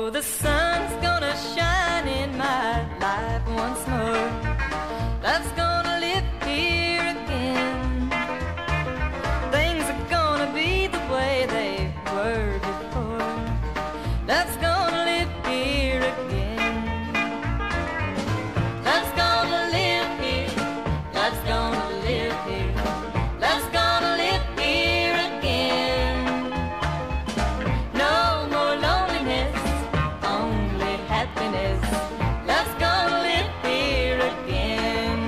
the sun's gonna shine in my life once more. Love's gonna live here again. Things are gonna be the way they were before. Love's gonna live here again. Love's gonna live here. Love's gonna live here. Love's gonna live here again. No more loneliness, only happiness. Love's gonna live here again.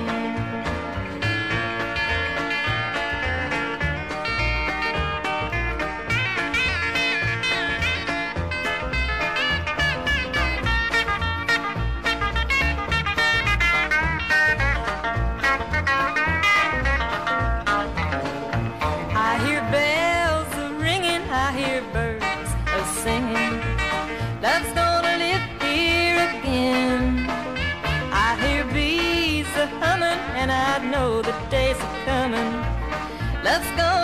I hear bells a-ringing, I hear birds a-singing. Love's gonna live here again. I hear bees a-humming, and I know the days are coming. Love's gonna